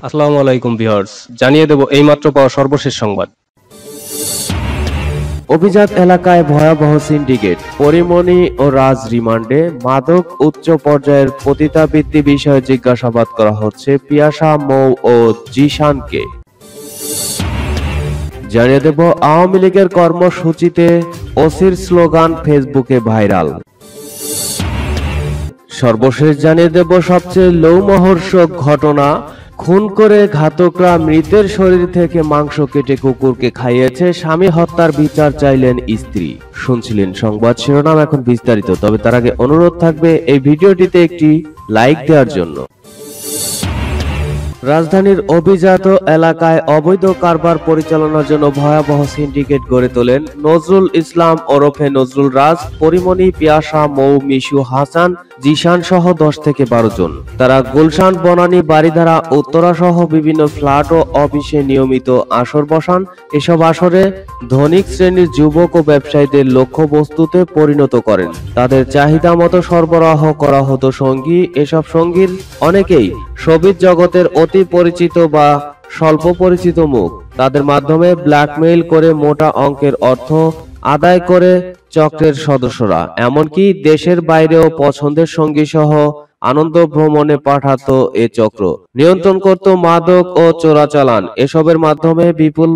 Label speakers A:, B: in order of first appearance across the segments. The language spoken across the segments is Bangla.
A: আসসালামু আলাইকুম ভিউয়ার্স, জানিয়ে দেব এইমাত্র পাওয়া সর্বশেষ সংবাদ।
B: অভিজাত এলাকায় ভয়াবহ সিন্ডিকেট, পরিমণি ও রাজ রিমান্ডে। মাদক উচ্চ পর্যায়ের পতিতাবৃত্তি বিষয়ে জিজ্ঞাসাবাদ করা হচ্ছে পিয়াসা, মৌ ও জিশানকে। জানিয়ে দেব আওয়ামী লীগের কর্মসূচিতে ওসির স্লোগান ফেসবুকে ভাইরাল। সর্বশেষ জানিয়ে দেব সবচেয়ে লোমহর্ষক ঘটনা, খুন করে ঘাতকরা মৃতের শরীর থেকে মাংস কেটে কুকুরকে খাইয়েছে, স্বামী হত্যার বিচার চাইলেন স্ত্রী। শুনছিলেন সংবাদ শিরোনাম, এখন বিস্তারিত। তবে তার আগে অনুরোধ থাকবে এই ভিডিওটিতে একটি লাইক দেওয়ার জন্য। রাজধানীর অভিজাত এলাকায় অবৈধ কারবার পরিচালনার জন্য ভয়াবহ সিন্ডিকেট গড়ে তোলেন নজরুল ইসলাম ওরফে নজরুল রাজ, পরিমণি, পিয়াসা, মৌ, মিশু, হাসান, জিশান সহ 10 থেকে 12 জন। তারা গুলশান, বনানী, বারিধারা, উত্তরা সহ বিভিন্ন ফ্ল্যাট ও অফিসে নিয়মিত আসর বসান। এসব আসরে ধনিক শ্রেণীর যুবক ও ব্যবসায়ীদের লক্ষ্যবস্তুতে পরিণত করেন। তাদের চাহিদা মতো সরবরাহ করা হতো সঙ্গী। এসব সঙ্গীর অনেকেই শোবিজ জগতের অতি পরিচিত বা স্বল্প পরিচিত মুখ। তাদের মাধ্যমে ব্ল্যাকমেইল করে মোটা অঙ্কের অর্থ আদায় করে চক্রের সদস্যরা এমনকি দেশের বাইরেও পছন্দের সঙ্গী সহ আনন্দ ভ্রমণে পাঠাতো এ চক্র। নিয়ন্ত্রণ করত মাদক ও চোরাচালান। এসবের মাধ্যমে বিপুল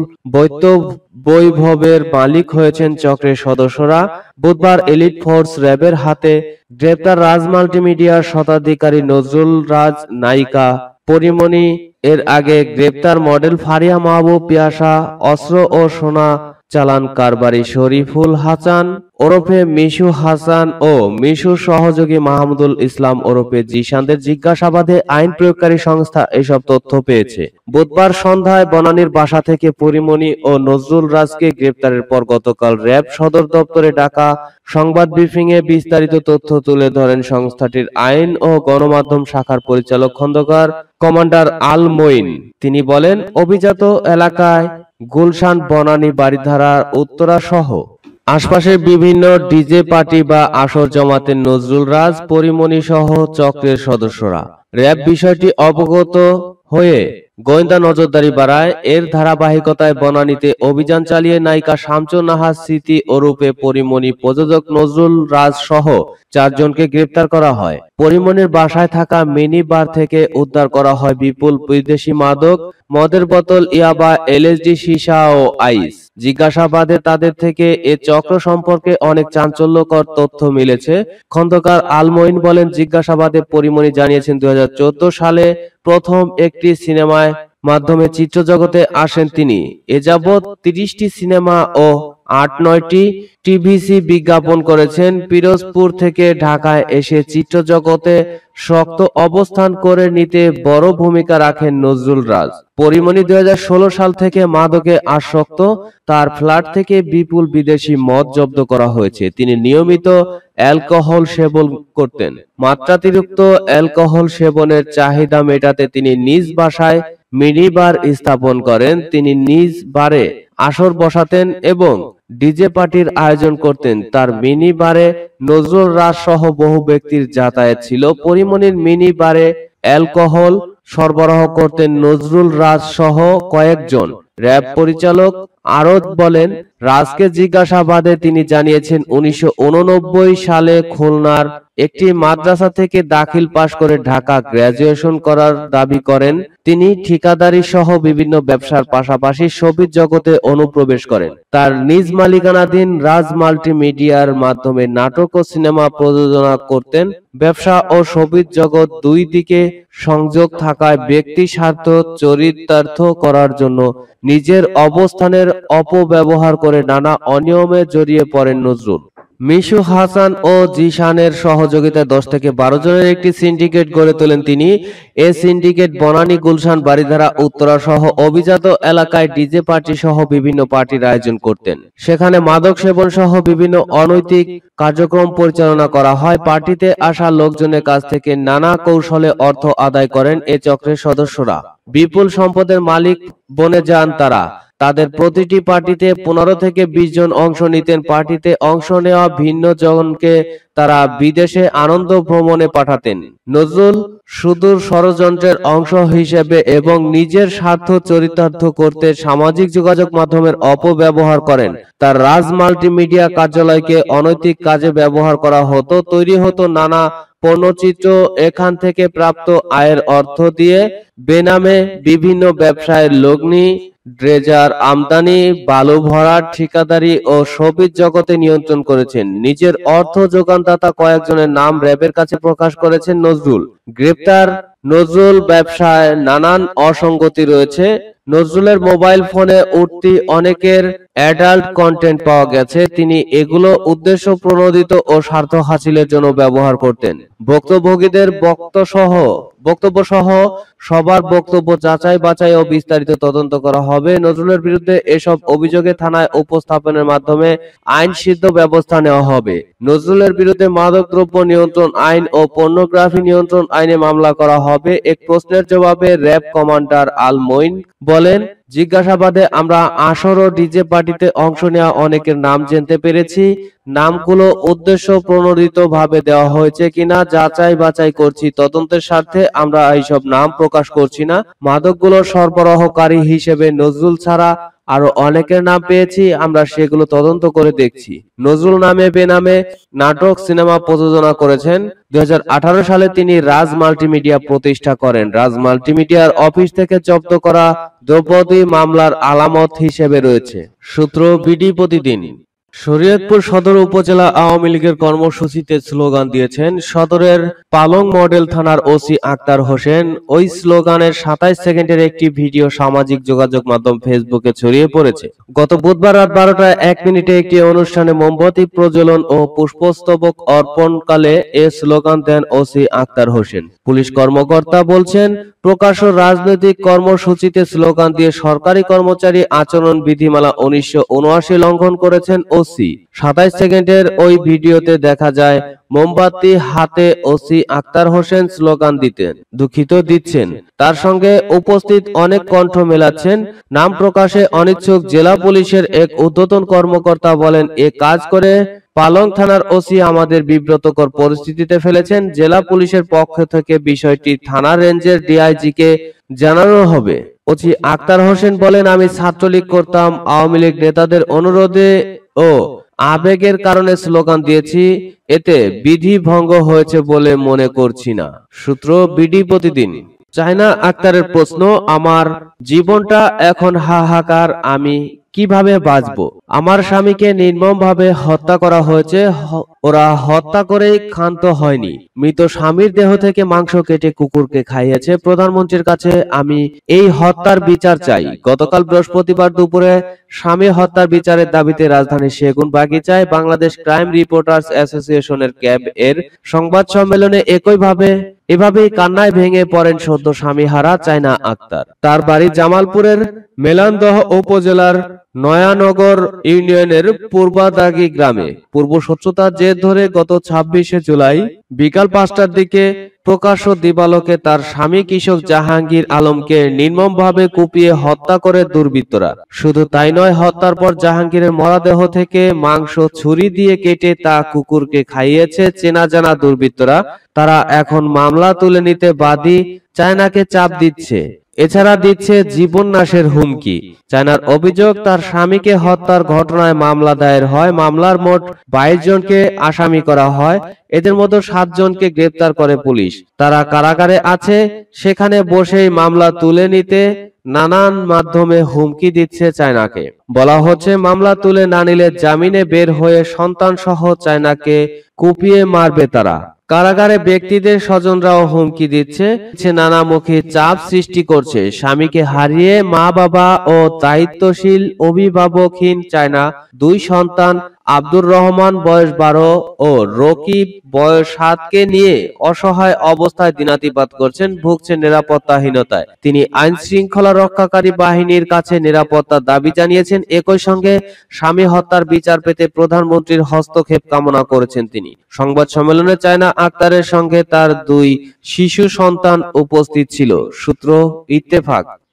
B: বৈভবের মালিক হয়েছেন চক্রের সদস্যরা। বুধবার এলিট ফোর্স র্যাবের হাতে গ্রেপ্তার রাজ মাল্টিমিডিয়ার শতাধিকারী নজরুল রাজ, নায়িকা পরিমণি, এর আগে গ্রেপ্তার মডেল ফারিয়া মাহবুব, পিয়াসা, অস্ত্র ও সোনা চালান কারবারি শরীফুল হাসান ওরফে মিশু, হাসান ও মিশুর সহযোগী মাহমুদুল ইসলাম ওরফে জিশানদের জিজ্ঞাসাবাদে আইন প্রয়োগকারী সংস্থা এসব তথ্য পেয়েছে। বুধবার সন্ধ্যায় বনানীর বাসা থেকে পরিমণি ও নজরুল রাজকে গ্রেপ্তারের পর গতকাল র্যাব সদর দপ্তরে ডাকা সংবাদ ব্রিফিংয়ে বিস্তারিত তথ্য তুলে ধরেন সংস্থাটির আইন ও গণমাধ্যম শাখার পরিচালক খন্দকার কমান্ডার আল মঈন। তিনি বলেন, অভিজাত এলাকায় গুলশান, বনানী, বারিধারা, উত্তরা সহ আশপাশের বিভিন্ন ডিজে পার্টি বা আসর জমাতে নজরুল রাজ, পরিমণি সহ চক্রের সদস্যরা। র্যাব বিষয়টি অবগত হয়ে গোয়েন্দা নজরদারি বাড়ায়। এর ধারাবাহিকতায় বনানীতে অভিযান চালিয়ে নায়িকা শামসুন নাহার স্মৃতি ওরূপে পরিমণি, প্রযোজক নজরুল রাজ সহ 4 জনকে গ্রেপ্তার করা হয়। পরিমণির বাসায় থাকা মিনি বার থেকে উদ্ধার করা হয় বিপুল বিদেশি মাদক, মদের বোতল, ইয়াবা, এলএসডি, সীসা ও আইস। জিজ্ঞাসাবাদে তাদের থেকে এ চক্র সম্পর্কে অনেক চাঞ্চল্যকর তথ্য মিলেছে। খন্দকার আল মঈন বলেন, জিজ্ঞাসাবাদে পরিমণি জানিয়েছেন 2014 সালে প্রথম একটি সিনেমায় মাধ্যমে চিত্রজগতে আসেন তিনি। এ যাবৎ 30টি সিনেমা ও 8-9টি টিভিসি বিজ্ঞাপন করেছেন। পিরোজপুর থেকে ঢাকায় এসে চিত্রজগতে শক্ত অবস্থান করে নিতে বড় ভূমিকা রাখেন নজরুল রাজ। পরিমণি 2016 সাল থেকে মাদকে আসক্ত। তার ফ্ল্যাট থেকে বিপুল বিদেশি মদ জব্দ করা হয়েছে। তিনি নিয়মিত অ্যালকোহল সেবন করতেন। মাত্রাতিরিক্ত অ্যালকোহল সেবনের চাহিদা মেটাতে তিনি নিজ বাসায় মিনি বার স্থাপন করেন। তিনি নিজ বারে আসর বসাতেন এবং ডিজে পার্টির আয়োজন করতেন। তার মিনি বারে নজরুল রাজ সহ বহু ব্যক্তির যাতায়াত ছিল। পরিমণির মিনি বারে অ্যালকোহল সরবরাহ করতেন নজরুল রাজ সহ কয়েকজন। র্যাব পরিচালক আরো বলেন, রাজকে জিজ্ঞাসাবাদে তিনি জানিয়েছেন 1989 সালে খুলনার একটি মাদ্রাসা থেকে দাখিল পাশ করে ঢাকা গ্রাজুয়েশন করার দাবি করেন। তিনি ঠিকাদারি সহ বিভিন্ন ব্যবসার পাশাপাশি শোবিজ জগতে অনুপ্রবেশ করেন। তার নিজ মালিকানাধীন রাজ মাল্টিমিডিয়ার মাধ্যমে নাটক ও সিনেমা প্রযোজনা করতেন। ব্যবসা ও শোবিজ জগৎ দুই দিকে সংযোগ থাকায় ব্যক্তি স্বার্থ চরিতার্থ করার জন্য নিজের অবস্থানের অপব্যবহার করে নানা অনিয়মে জড়িয়ে পড়েন নজরুল। মিশু, হাসান ও জিশানের সহযোগিতায় 10 থেকে 12 জনের একটি সিন্ডিকেট গড়ে তোলেন তিনি। এ সিন্ডিকেট বনানী, গুলশান, বারিধারা, উত্তরা সহ অভিজাত এলাকায় ডিজে পার্টি সহ বিভিন্ন পার্টির আয়োজন করতেন। সেখানে মাদক সেবন সহ বিভিন্ন অনৈতিক কার্যক্রম পরিচালনা করা হয়। পার্টিতে আসা লোকজনের কাছ থেকে নানা কৌশলে অর্থ আদায় করেন এ চক্রের সদস্যরা। বিপুল সম্পদের মালিক বনে যান তারা। তাদের প্রতিটি পার্টিতে 15 থেকে 20 জন অংশ নিতেন। পার্টিতে অংশ নেওয়া ভিন্ন জনকে তারা বিদেশে আনন্দ ভ্রমণে পাঠাতেন। নজরুল সুদূর ষড়যন্ত্রের অংশ হিসেবে এবং নিজের স্বার্থ চরিতার্থ করতে সামাজিক যোগাযোগ মাধ্যমের অপব্যবহার করেন। তার রাজ মাল্টিমিডিয়া কার্যালয়কে অনৈতিক কাজে ব্যবহার করা হতো। তৈরি হতো নানা পণ্যচিত্র। এখান থেকে প্রাপ্ত আয়ের অর্থ দিয়ে বেনামে বিভিন্ন ব্যবসায়ের লগ্নি, ড্রেজার আমদানি, বালু ভরাট, ঠিকাদারি ও শোবিজ জগতে নিয়ন্ত্রণ করেছেন। নিজের অর্থ যোগানদাতা কয়েকজনের নাম র্যাবের কাছে প্রকাশ করেছেন নজরুল। গ্রেপ্তার নজরুল। ব্যবসায় নানান অসঙ্গতি রয়েছে। নজরুলের মোবাইল ফোনে উঠতি অনেকের অ্যাডাল্ট কন্টেন্ট পাওয়া গেছে। তিনি এগুলো উদ্দেশ্য প্রণোদিত ও স্বার্থ হাসিলের জন্য ব্যবহার করতেন। ভুক্তভোগীদের বক্তব্য সহ সবার বক্তব্য যাচাই বাছাই ও বিস্তারিত তদন্ত করা হবে। নজরুলের বিরুদ্ধে এসব অভিযোগে থানায় উপস্থাপনের মাধ্যমে আইন সিদ্ধ ব্যবস্থা নেওয়া হবে। নজরুলের বিরুদ্ধে মাদকদ্রব্য নিয়ন্ত্রণ আইন ও পর্নোগ্রাফি নিয়ন্ত্রণ আইনে মামলা করা হবে। এক প্রশ্নের জবাবে র্যাব কমান্ডার আল মঈন বলেন, জিজ্ঞাসাবাদে আমরা আসর ও ডিজে পার্টিতে অংশ নেওয়া অনেকের নাম জানতে পেরেছি। নামগুলো উদ্দেশ্য প্রণোদিত ভাবে দেওয়া হয়েছে কিনা যাচাই বাছাই করছি। তদন্তের স্বার্থে আমরা এইসব নাম প্রকাশ করছি না। মাদকগুলো সরবরাহকারী হিসেবে নজরুল ছাড়া আরো অনেকের নাম পেয়েছি, আমরা সেগুলো তদন্ত করে দেখছি। নজরুল নামে বেনামে নাটক, সিনেমা প্রযোজনা করেছেন। 2018 সালে তিনি রাজ মাল্টিমিডিয়া প্রতিষ্ঠা করেন। রাজ মাল্টিমিডিয়ার অফিস থেকে জব্দ করা দ্রব্যাদি মামলার আলামত হিসেবে রয়েছে। সূত্র বিডি প্রতিদিন। শরীয়তপুর সদর উপজেলা আওয়ামী লীগের কর্মসূচিতে স্লোগান দিয়েছেন সদরের পালং মডেল থানার ওসি আক্তার হোসেন। ওই স্লোগানের 27 সেকেন্ডের একটি ভিডিও সামাজিক যোগাযোগ মাধ্যম ফেসবুকে ছড়িয়ে পড়েছে। গত বুধবার রাত 12টা 1 মিনিটে একটি অনুষ্ঠানে মোমবাতি প্রজ্বলন ও পুষ্পস্তবক অর্পণকালে এ স্লোগান দেন ওসি আক্তার হোসেন। পুলিশ কর্মকর্তা বলছেন, প্রকাশ্য রাজনৈতিক কর্মসূচিতে স্লোগান দিয়ে সরকারি কর্মচারী আচরণ বিধিমালা 1979 লঙ্ঘন করেছেন ওসি। 27 সেকেন্ডের ওই ভিডিওতে দেখা যায় মোমবাতি হাতে ওসি আক্তার হোসেন স্লোগান দিচ্ছেন। তার সঙ্গে উপস্থিত অনেক কণ্ঠ মেলাচ্ছেন। নাম প্রকাশে অনিচ্ছুক জেলা পুলিশের এক ঊর্ধ্বতন কর্মকর্তা বলেন, এ কাজ করে পালং থানার ওসি আমাদের বিব্রতকর পরিস্থিতিতে ফেলেছেন। জেলা পুলিশের পক্ষ থেকে বিষয়টি থানা রেঞ্জের ডিআইজি কে জানানো হবে। ওসি আক্তার হোসেন বলেন, আমি ছাত্রলীগ করতাম, আওয়ামী লীগ নেতাদের অনুরোধে ও আবেগের কারণে স্লোগান দিয়েছি, এতে বিধি ভঙ্গ হয়েছে বলে মনে করছি না। সূত্র বিডি প্রতিদিন। চায়না আক্তারের প্রশ্ন, আমার জীবনটা এখন হাহাকার, আমি কিভাবে বাঁচবো? আমার স্বামীকে নির্মমভাবে হত্যা করা হয়েছে। ওরা হত্যা করেই ক্ষান্ত হয়নি। মৃত স্বামীর দেহ থেকে মাংস কেটে কুকুরকে খাইয়েছে। প্রধানমন্ত্রীর কাছে আমি এই হত্যার বিচার চাই। গতকাল বৃহস্পতিবার দুপুরে স্বামী হত্যার বিচারের দাবিতে রাজধানীর সেগুনবাগিচায় বাংলাদেশ ক্রাইম রিপোর্টার্স অ্যাসোসিয়েশনের ক্যাব এর সংবাদ সম্মেলনে এভাবেই কান্নায় ভেঙে পড়েন সদ্য স্বামীহারা চায়না আক্তার। তার বাড়ি জামালপুরের মেলান্দহ উপজেলার নয়ানগর ইউনিয়নের পূর্বাদাগি গ্রামে। পূর্ব শত্রুতার জের ধরে গত 26শে জুলাই বিকাল 5টার দিকে প্রকাশ্য দিবালোকে তার স্বামী কৃষক জাহাঙ্গীর আলমকে নির্মমভাবে কুপিয়ে হত্যা করে দুর্বৃত্তরা। শুধু তাই নয়, হত্যার পর জাহাঙ্গীরের মরদেহ থেকে মাংস ছুরি দিয়ে কেটে তা কুকুরকে খাইয়েছে চেনা জানা দুর্বৃত্তরা। তারা এখন মামলা তুলে নিতে বাদী চায়নাকে চাপ দিচ্ছে। এছাড়া দিচ্ছে জীবন নাশের হুমকি। চায়নার অভিযোগ, তার স্বামীকে হত্যার ঘটনায় মামলা দায়ের হয়। মামলার মোট 22 জনকে আসামি করা হয়। এদের মধ্যে 7 জনকে গ্রেপ্তার করে পুলিশ। তারা কারাগারে আছে। সেখানে বসেই মামলা তুলে নিতে নানান মাধ্যমে হুমকি দিচ্ছে চায়নাকে। বলা হচ্ছে, মামলা তুলে না নিলে জামিনে বের হয়ে সন্তান সহ চায়নাকে কুপিয়ে মারবে তারা। কারাগারে ব্যক্তিদের স্বজনরাও হুমকি দিচ্ছে, নানামুখী চাপ সৃষ্টি করছে। স্বামীকে হারিয়ে মা বাবা ও দায়িত্বশীল অভিভাবকহীন চায়না 2 সন্তান আব্দুর রহমান বয়স 12 ও রকিব বয়স 7কে নিয়ে অসহায় অবস্থায় দিনাতিপাত করছেন, ভুগছেন নিরাপত্তাহীনতায়। তিনি আইন শৃঙ্খলা রক্ষাকারী বাহিনীর কাছে নিরাপত্তার দাবি জানিয়েছেন। একই সঙ্গে স্বামী হত্যার বিচার পেতে প্রধানমন্ত্রীর হস্তক্ষেপ কামনা করেছেন তিনি। সংবাদ সম্মেলনে চায়না আক্তারের সঙ্গে তার 2 শিশু সন্তান উপস্থিত ছিল। সূত্র ইত্তেফাক।